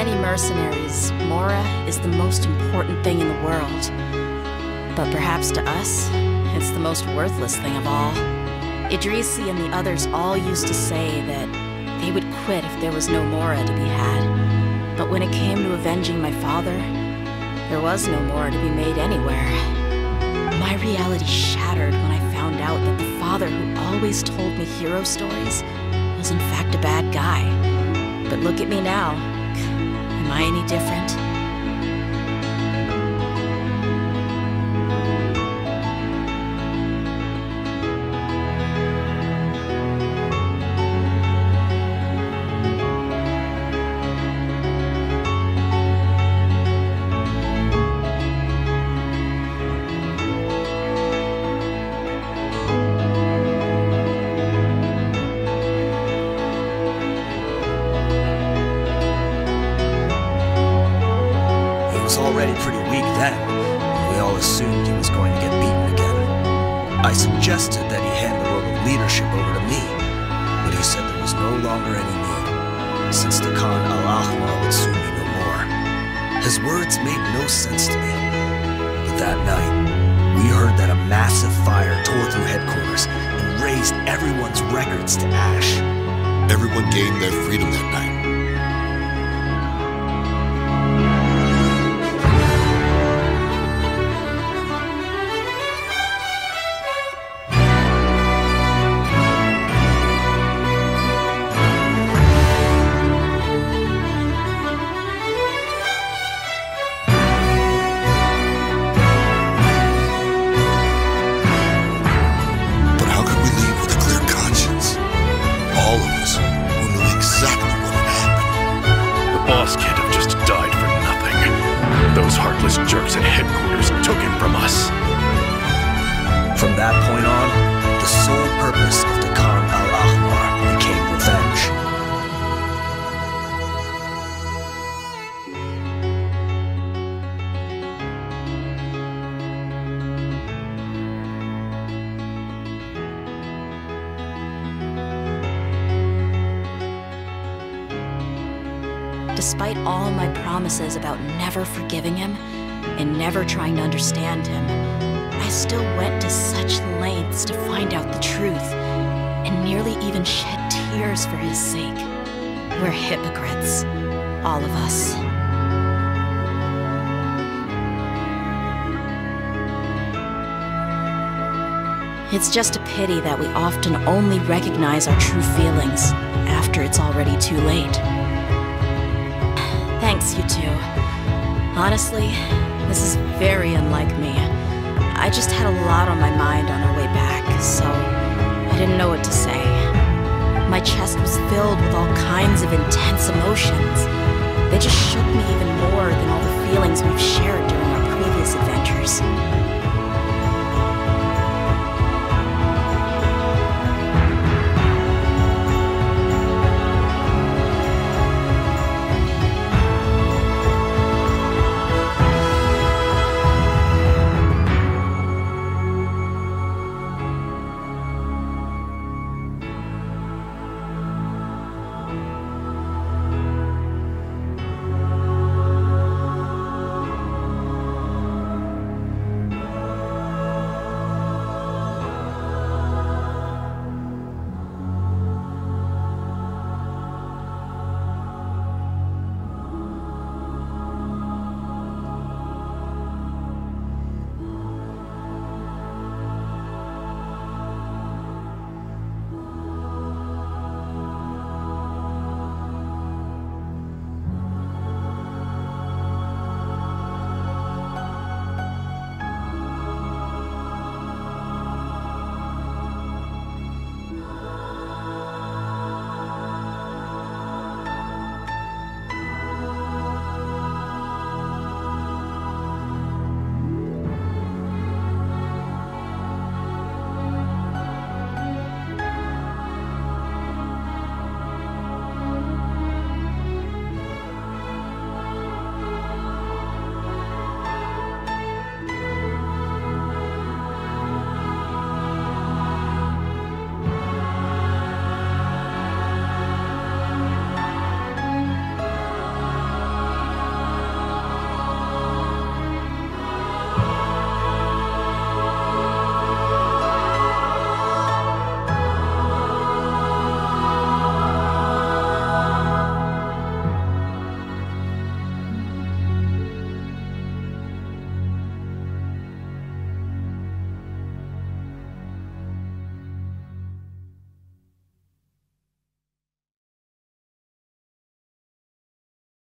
many mercenaries, Mora is the most important thing in the world. But perhaps to us, it's the most worthless thing of all. Idrisi and the others all used to say that they would quit if there was no Mora to be had. But when it came to avenging my father, there was no Mora to be made anywhere. My reality shattered when I found out that the father who always told me hero stories was in fact a bad guy. But look at me now. Am I any different? Already pretty weak then, and we all assumed he was going to get beaten again. I suggested that he hand the role of leadership over to me, but he said there was no longer any need, since the Khan Al-Ahmar would soon be no more. His words made no sense to me. But that night, we heard that a massive fire tore through headquarters and razed everyone's records to ash. Everyone gained their freedom that night. Those heartless jerks at headquarters took him from us. From that point on, the sole purpose of the Khan Al-Ahmar became revenge. Despite all my promises about never forgiving him and never trying to understand him, I still went to such lengths to find out the truth and nearly even shed tears for his sake. We're hypocrites, all of us. It's just a pity that we often only recognize our true feelings after it's already too late. Thanks, you two. Honestly, this is very unlike me. I just had a lot on my mind on our way back, so I didn't know what to say. My chest was filled with all kinds of intense emotions. They just shook me even more than all the feelings we've shared during our previous adventures.